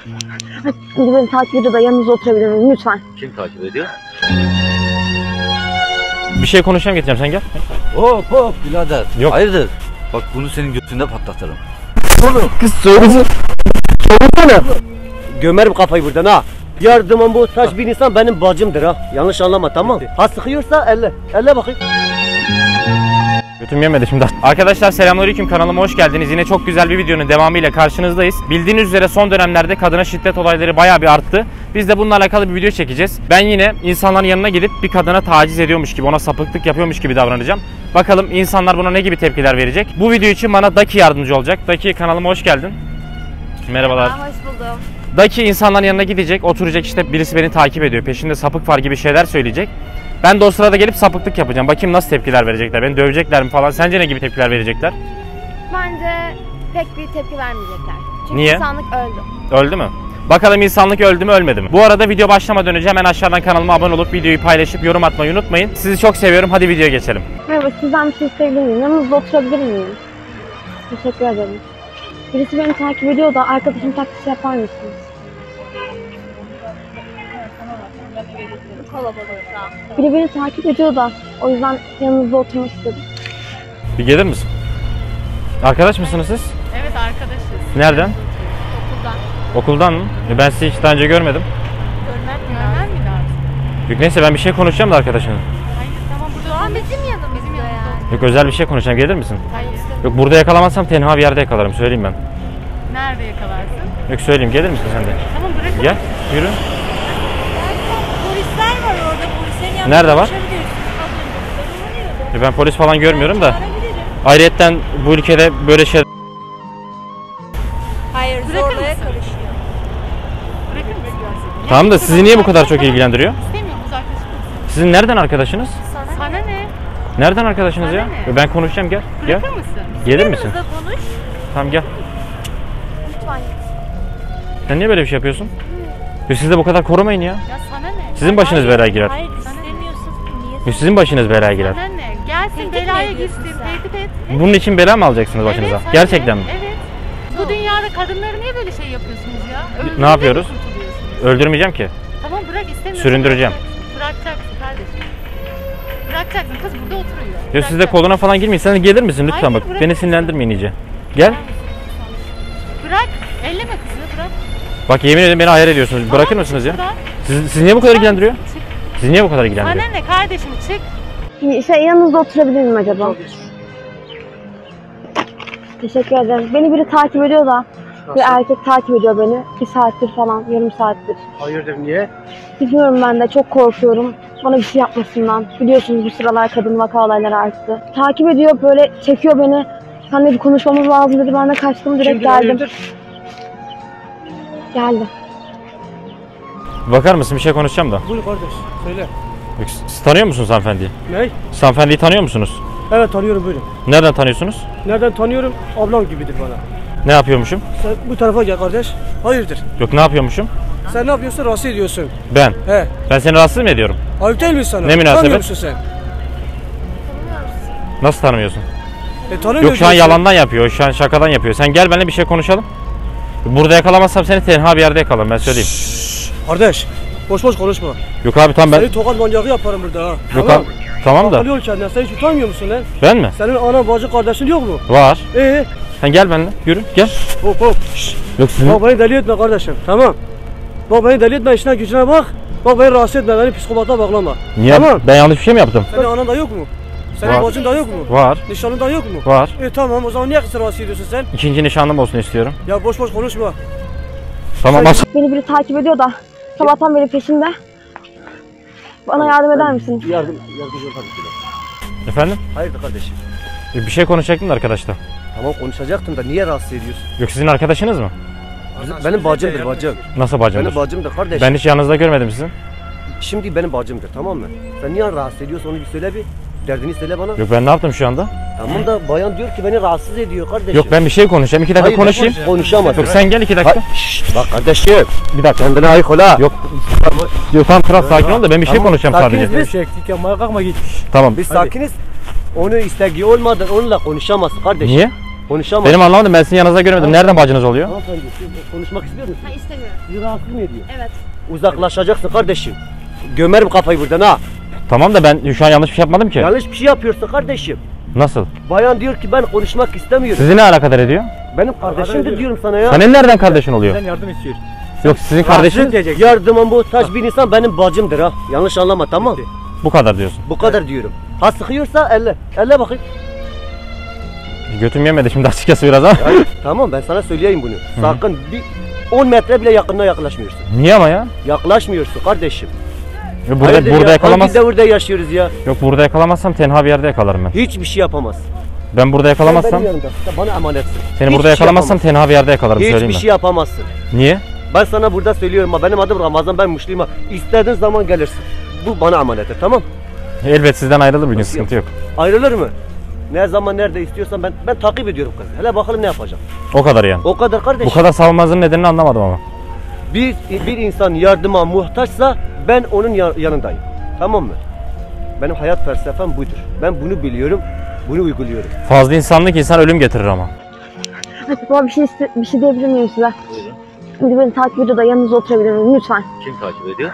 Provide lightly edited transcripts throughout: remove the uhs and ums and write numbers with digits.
Şimdi beni takip ediyor da yanınızda oturabilir miyim lütfen? Kim takip ediyor? Bir şey konuşacağım, getireceğim, sen gel. Hop birader. Yok. Hayırdır? Bak bunu senin götünde patlatırım. Oğlum kız söylesin. Söylesene. Gömerim kafayı buradan ha. Yardımım bu taş bir insan benim bacımdır ha. Yanlış anlama tamam. Ha sıkıyorsa elle bakayım. Götüm yemedi şimdi. Arkadaşlar selamünaleyküm, kanalıma hoş geldiniz. Yine çok güzel bir videonun devamıyla karşınızdayız. Bildiğiniz üzere son dönemlerde kadına şiddet olayları bayağı bir arttı. Biz de bununla alakalı bir video çekeceğiz. Ben yine insanların yanına gidip bir kadına taciz ediyormuş gibi, ona sapıklık yapıyormuş gibi davranacağım. Bakalım insanlar buna ne gibi tepkiler verecek. Bu video için bana Daki yardımcı olacak. Daki, kanalıma hoş geldin. Merhabalar. Hoş buldum. Daki insanların yanına gidecek, oturacak, işte birisi beni takip ediyor, peşinde sapık var gibi şeyler söyleyecek. Ben de o sırada gelip sapıklık yapacağım. Bakayım nasıl tepkiler verecekler, beni dövecekler mi falan. Sence ne gibi tepkiler verecekler? Bence pek bir tepki vermeyecekler. Çünkü Niye? insanlık öldü. Öldü mü? Bakalım insanlık öldü mü ölmedi mi? Bu arada video başlamadan önce hemen aşağıdan kanalıma abone olup videoyu paylaşıp yorum atmayı unutmayın. Sizi çok seviyorum. Hadi videoya geçelim. Merhaba, sizden bir şey isteyebilir miyim? Yanınızda oturabilir miyim? Teşekkür ederim. Birisi beni takip ediyor da arkadaşım taklisi yapar mısınız? Biri beni takip ediyor da o yüzden yanınızda oturmak istedim. Bir gelir misin? Arkadaş mısınız siz? Evet, arkadaşız. Nereden? Okuldan. Okuldan mı? Ben sizi hiç daha önce görmedim. Görmen mi lazım? Yok neyse, ben bir şey konuşacağım da arkadaşınla. Hayır, tamam, burada olmaz. Bizim yanımızda yani. Yok, özel bir şey konuşacağım, gelir misin? Hayır. Yok, burada yakalamazsam tenha bir yerde yakalarım, söyleyeyim ben. Nerede yakalarsın? Yok söyleyeyim, gelir misin sen de? Tamam, bırakın. Gel, yürü. Polisler var orada, polisin yanında. Nerede var? Ben polis falan görmüyorum da. Ayrıyetten bu ülkede böyle şey... Hayır, zorlaya karışıyor. Bırakır mısın? Tamam da sizi niye bu kadar çok ilgilendiriyor? İstemiyorum, uzaklaşır mısın? Sizin nereden arkadaşınız? Sana ne? Nereden arkadaşınız ya? Sana ne? Ben konuşacağım, gel. Gel. Bırakır mısın? Gelir misin? Konuş. Tamam gel. Lütfen. Sen niye böyle bir şey yapıyorsun? Siz de bu kadar korumayın ya. Ya sana ne? Sizin başınız belaya girer. Hayır, istemiyorsun. Niye? Sizin başınız belaya girer. Sana ne? Gelsin, belaya gitsin, tehdit et. Bunun için bela mı alacaksınız başınıza? Evet, sana Gerçekten ne? mi? Evet. Bu dünyada kadınları niye böyle şey yapıyorsunuz ya? Ne yapıyoruz? Kurtuluyorsunuz. Öldürmeyeceğim ki. Tamam, bırak, istemiyorum. Süründüreceğim. Bırakacaksın kardeşim. Bırakacaksın, kız burada oturuyor. Ya siz de koluna falan girmeyin. Sen de gelir misin lütfen? Hayır, Bak bırakın. beni sinirlendirmeyin iyice. Gel. Bırak, elleme kızını, bırak. Bak yemin ederim beni hayal ediyorsunuz. Tamam, Bırakır mısınız ya? bırak. Siz niye bu kadar ilgilendiriyor? Çık. Sizi niye bu kadar ilgilendiriyor? Sana ne kardeşim, çık. Yanınızda oturabilir miyim acaba? Teşekkür ederim. Beni biri takip ediyor da. Bir erkek takip ediyor beni. 1 saattir falan, yarım saattir. Hayırdır niye? Bilmiyorum, ben de çok korkuyorum. Bana bir şey yapmasından. Biliyorsunuz bu sıralar kadın vaka olayları arttı. Takip ediyor, böyle çekiyor beni. Seninle bir konuşmamız lazım dedi. Ben de kaçtım, direkt Şimdi geldim. hayırdır? Geldi. Bakar mısın? Bir şey konuşacağım da. Buyur kardeş söyle. Siz tanıyor musunuz hanımefendiyi? Ne? Siz hanımefendiyi tanıyor musunuz? Evet tanıyorum buyurun. Nereden tanıyorsunuz? Nereden tanıyorum? Ablam gibidir bana. Ne yapıyormuşum? Sen bu tarafa gel kardeş. Hayırdır? Yok, ne yapıyormuşum? Sen ne yapıyorsun? Rahatsız ediyorsun. Ben. He. Ben seni rahatsız mı ediyorum? Ayıp değil mi sana? Ne münasebet? Tanımıyor musun sen? Nasıl tanımıyorsun? Tanımıyor Yok, şu an diyorsun. yalandan yapıyor, şu an şakadan yapıyor. Sen gel benimle bir şey konuşalım. Burada yakalamazsam seni tenha bir yerde yakalarım, ben söyleyeyim. Kardeş boş boş konuşma. Yok abi tamam ben... Seni tokat manyağı yaparım burada ha. Yok abi, tamam da. Akıllı ol kendine. Sen hiç utanmıyor musun lan? Ben mi? Senin ana bacı kardeşin yok mu? Var. Sen gel benimle, yürü gel. hop hop. Şşş. Yok sizin... Bak beni deli etme kardeşim. Tamam. Bak beni deli etme, işine gücüne bak. Bak beni rahatsız etme, beni psikopata bağlama. Niye? Tamam. Ben yanlış bir şey mi yaptım? Senin anan da yok mu? Senin Var. bacın da yok mu? Var. Nişanın da yok mu? Var. Tamam, o zaman niye kızı rahatsız ediyorsun sen? İkinci nişanlım olsun istiyorum. Ya boş boş konuşma. Tamam Sen- bas. Beni biri takip ediyor da. Sabahtan beri peşinde. Bana yardım eder misin? Yardımcı ol tabii ki de. Efendim? Hayırdır kardeşim? Bir şey konuşacaktım da arkadaşla. Tamam konuşacaktım da niye rahatsız ediyorsun? Yok, sizin arkadaşınız mı? Benim bacımdır bacım. Nasıl bacımdır? Benim bacımdır kardeş. Ben hiç yanınızda görmedim sizin. Şimdi benim bacımdır, tamam mı? Sen niye rahatsız ediyorsun, onu bir söyle bir. Derdini söyle bana. Yok, ben ne yaptım şu anda? Tamam da bayan diyor ki beni rahatsız ediyor kardeşim. Yok, ben bir şey konuşacağım. 2 dakika Hayır, konuşayım. konuşamazsın. Yok, sen gel 2 dakika. Bak kardeşim. Bir dakika. Kendine ayık ol ha. Yok. Yok tamam, kral sakin ol da ben bir şey Tamam, konuşacağım sakiniz sadece. biz. Çektik ya, kalkma git. Tamam. Biz sakiniz. Onu istediği olmadan onunla konuşamazsın kardeşim. Niye? Konuşamaz. Benim anlamadım, ben sizin yanınıza göremedim. Nereden bacınız oluyor? Hanımefendi siz konuşmak istiyor musun? Ha istemiyorum. Sizi rahatsız mı ediyor? Evet. Uzaklaşacaksın kardeşim. Gömerim kafayı buradan ha. Tamam da ben şu an yanlış bir şey yapmadım ki. Yanlış bir şey yapıyorsun kardeşim. Nasıl? Bayan diyor ki ben konuşmak istemiyorum. Sizi ne alakadar ediyor? Benim kardeşimdir diyorum sana ya. Senin nereden kardeşin oluyor? yardım istiyor. Yok, sizin kardeşiniz Yardıma muhtaç bir insan benim bacımdır ha. Yanlış anlama, tamam. bu kadar diyorsun. Bu kadar diyorum. Ha sıkıyorsa elle. Elle bakayım. Götüm yemedi şimdi açıkçası biraz ama. Ya, tamam ben sana söyleyeyim bunu. Sakın bir 10 metre bile yakınına yaklaşmıyorsun. Niye ama ya? Yaklaşmıyorsun kardeşim. Burada, Hayırdır burada ya? yakalamaz. Hangi devirde yaşıyoruz ya? Yok, burada yakalamazsam tenha bir yerde yakalarım ben. Hiçbir şey yapamaz. Ben burada yakalamazsam, Sen benim yanımda. Sen bana emanetsin. seni Hiçbir burada şey yakalamazsam yapamazsın. tenha bir yerde yakalarım, söyleyeyim Hiçbir ben. şey yapamazsın. Niye? Ben sana burada söylüyorum ha, benim adım Ramazan, ben Müslüman. İstediğin zaman gelirsin. Bu bana emanettir, tamam? Elbet sizden ayrılır bir gün, sıkıntı yok. Ayrılır mı? Ne zaman nerede istiyorsan ben takip ediyorum kızı. Hele bakalım ne yapacağım. O kadar yani. O kadar kardeşim. Bu kadar savunmanızın nedenini anlamadım ama. Bir insan yardıma muhtaçsa ben onun yanındayım. Tamam mı? Benim hayat felsefem budur. Ben bunu biliyorum, bunu uyguluyorum. Fazla insanlık insan ölüm getirir ama. Baba bir şey diyebilir miyim size? Buyurun. Şimdi beni takip ediyor da yanınıza oturabilir miyim lütfen? Kim takip ediyor?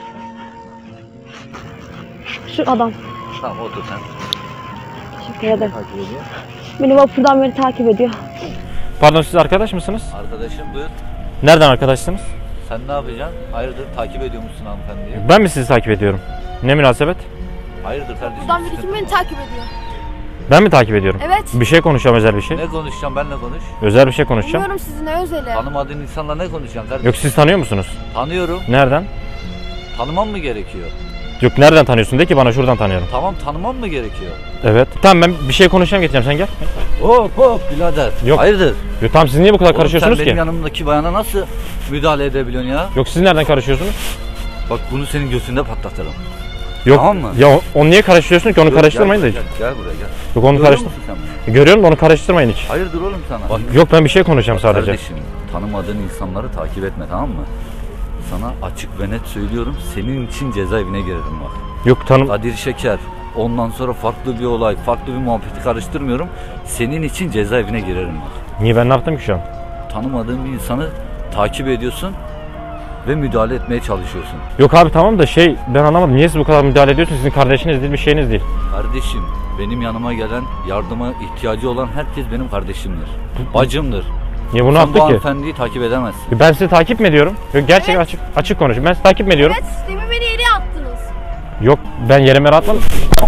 Şu adam. Tamam otur sen. Teşekkür ederim. Takip ediyor. Beni vapurdan beri takip ediyor. Pardon, siz arkadaş mısınız? Arkadaşım buyur. Nereden arkadaşsınız? Sen ne yapacaksın? Hayırdır takip ediyor musun hanımefendiyi? Ben mi sizi takip ediyorum? Ne münasebet? Hayırdır kardeşim? Buradan biri sıkıntı kim beni mı? takip ediyor? Ben mi takip ediyorum? Evet. Bir şey konuşacağım, özel bir şey. Ne konuşacağım, benle konuş. Özel bir şey konuşacağım. Bilmiyorum sizin ne özeli. Tanımadığın insanla ne konuşacaksın kardeşim? Yok, siz tanıyor musunuz? Tanıyorum. Nereden? Tanımam mı gerekiyor? Yok, nereden tanıyorsun? De ki bana, şuradan tanıyorum. Tamam, tanımam mı gerekiyor? Evet. Tamam, ben bir şey konuşacağım, geçeceğim, sen gel. Hop birader. Yok. Hayırdır? Yok tamam, siz niye bu kadar Oğlum karışıyorsunuz sen ki? benim yanımdaki bayana nasıl müdahale edebiliyorsun ya? Yok, siz nereden karışıyorsunuz? Bak bunu senin göğsünde patlatırım. Yok. Tamam mı? Ya onu niye karıştırıyorsun ki? Onu karıştırmayın da hiç. Gel buraya gel. Yok, onu Görüyor karıştır. musun sen bunu? Görüyorum da onu karıştırmayın hiç. Hayırdır oğlum sana? Bak Yok, ben bir şey konuşacağım sadece. kardeşim, tanımadığın insanları takip etme, tamam mı? Sana açık ve net söylüyorum, senin için cezaevine girerim bak. Yok, tanım. Kadir Şeker, ondan sonra farklı bir olay, farklı bir muhabbeti karıştırmıyorum. Senin için cezaevine girerim bak. Niye, ben ne yaptım ki şu an? Tanımadığın bir insanı takip ediyorsun ve müdahale etmeye çalışıyorsun. Yok abi, tamam da ben anlamadım. Niye siz bu kadar müdahale ediyorsunuz? Sizin kardeşiniz değil, bir şeyiniz değil. Kardeşim, benim yanıma gelen, yardıma ihtiyacı olan herkes benim kardeşimdir. Bacımdır. Niye bunu Sen bu yaptık ki? hanımefendiyi takip edemezsin. Ben sizi takip mi ediyorum? Yok, gerçekten açık konuşayım. Ben sizi takip mi ediyorum? Evet, demin beni yere attınız. Yok, ben yerime atmadım.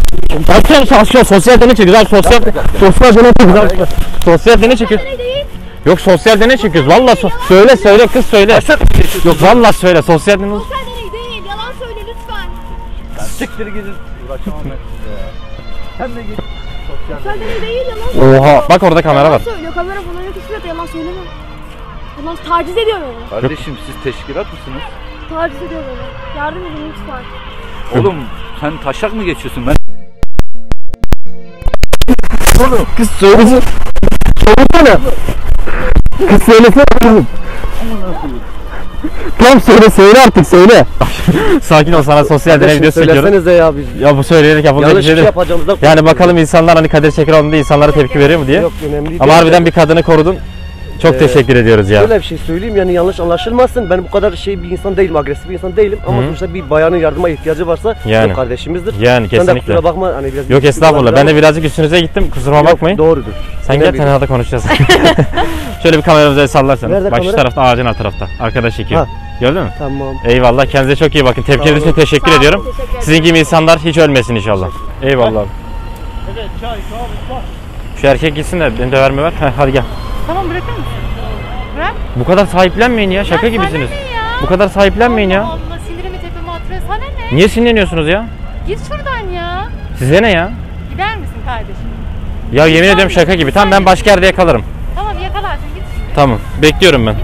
Sosyal deney çekiyoruz abi, sosyal deney çekiyoruz abi. Sosyal deney çekiyoruz. Yok, sosyal deney çekiyoruz. Vallahi söyle kız söyle. Yok vallahi söyle, sosyal deney. Sosyal deney değil, yalan söyle lütfen. Siktir gidin. Uğraşamam ben size ya. Sen de git. Sosyal deney değil, yalan söyle. Oha, bak orada kamera Yalan var. söylüyor, kamera falan yok, hiçbir yerde yalan söyleme. Yalan taciz ediyor beni. Kardeşim siz teşkilat mısınız? Taciz ediyor beni. Yardım edin lütfen. Oğlum sen taşak mı geçiyorsun? Ben Kız söylesin. Söylesene. Kız söylesene kızım. Tamam söyle artık söyle. Sakin ol, sana sosyal deney videosu çekiyorum. Söylesenize ya biz. Ya bu söyleyerek yapılacak bir Yanlış şey bir şey değil. yapacağımızdan Yani bakalım insanlar hani Kadir Şekeroğlu'nda insanlara tepki veriyor mu diye. Yok, önemli değil. Ama harbiden bir kadını korudun. Çok teşekkür ediyoruz ya. Şöyle bir şey söyleyeyim, yani yanlış anlaşılmasın. Ben bu kadar bir insan değilim, agresif bir insan değilim. Ama sonuçta bir bayanın yardıma ihtiyacı varsa Yani. o kardeşimizdir. Yani Sen de kesinlikle. kusura bakma hani biraz... Yok estağfurullah, ben de birazcık üstünüze gittim, kusuruma bakmayın. Doğrudur. Sen gel, Önemli değil. tenhada konuşacağız. Şöyle bir kameramıza el sallarsanız. Nerede Bak şu kamera? tarafta, ağacın alt tarafta. Arkadaş çekiyor. Ha. Gördün mü? Tamam. Eyvallah, kendinize çok iyi bakın. Tepkileriniz için teşekkür Sağ olun, ediyorum. teşekkür ederim. Sizin gibi insanlar hiç ölmesin inşallah. Eyvallah. Şu erkek gitsin de beni döver mi ver? Heh, hadi gel. Tamam, bırakır mısın? Bırak. Bu kadar sahiplenmeyin ya, şaka Ya sana gibisiniz. ne ya? Bu kadar sahiplenmeyin ya. Allah Allah, sinirimi tepeme atıyor. Sana ne? Niye sinirleniyorsunuz ya? Git şuradan ya. Size ne ya? Gider misin kardeşim? Ya yemin ediyorum şaka gibi. Tamam, ben başka yerde yakalarım. Tamam, yakalarsın, git. Tamam, bekliyorum ben.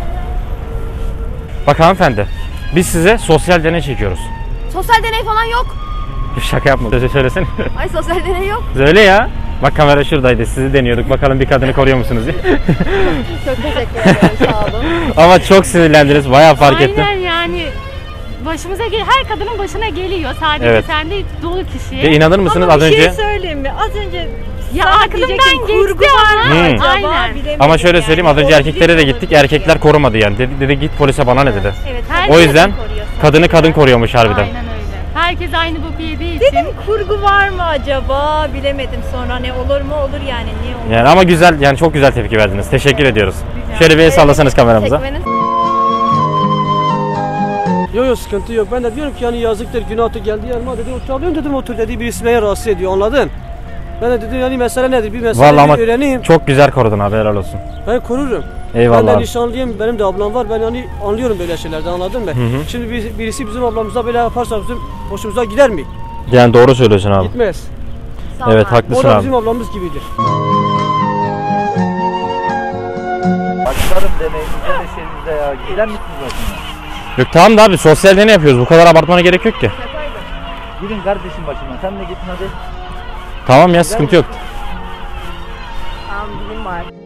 Bak hanımefendi, biz size sosyal deney çekiyoruz. Sosyal deney falan yok. Şaka yapma, sözü söylesene. Ay, sosyal deney yok. Söyle ya. Bak kamera şuradaydı, sizi deniyorduk. Bakalım bir kadını koruyor musunuz diye. Çok teşekkür ederim, sağ olun. Ama çok sinirlendiniz, bayağı fark ettim. Aynen, yani başımıza her kadının başına geliyor, sadece Evet. sende dolu kişi. Ve inanır mısınız Ama az bir önce? şey söyleyeyim mi? Az önce Ya Sana aklımdan diyecektim, geçti kurgu var mı ama. acaba? Aynen. Bilemedim Ama şöyle yani. söyleyeyim, az önce erkeklere de gittik. Erkekler korumadı yani. Dedi git polise, bana ne dedi. Evet, O herkes yüzden koruyor sana. kadını kadın koruyormuş harbiden. Aynen öyle. Herkes aynı boku yediği için. Dedim kurgu var mı acaba? Bilemedim sonra ne olur mu olur yani niye olur? Yani ama güzel, yani çok güzel tepki verdiniz. Teşekkür ediyoruz. Şöyle bir el sallasanız kameramıza. Çekmeniz Yok sıkıntı yok. Ben de diyorum ki yani yazıktır, günahtır, geldi yanıma dedi otur alıyorum dedim otur dedi, birisi beni rahatsız ediyor, anladın? Ben de dedim yani mesele nedir, bir mesele Vallahi ama bir öğreneyim. çok güzel korudun abi, helal olsun. Ben korurum. Ben Eyvallah de abi. nişanlıyım, benim de ablam var, ben yani anlıyorum böyle şeylerden, anladın mı? Şimdi birisi bizim ablamıza böyle yaparsa bizim hoşumuza gider mi? Yani doğru söylüyorsun abi. Gitmez. Evet O haklısın da abi. bizim ablamız gibidir. Başlarım demeyin güzel şeyinizde ya. Gider misiniz başına? Yok tamam da abi, sosyal deney yapıyoruz. Bu kadar abartmana gerek yok ki. Gidin kardeşim başıma. Sen de gittin hadi. Tamam ya, sıkıntı yok. Tamam, bilim var.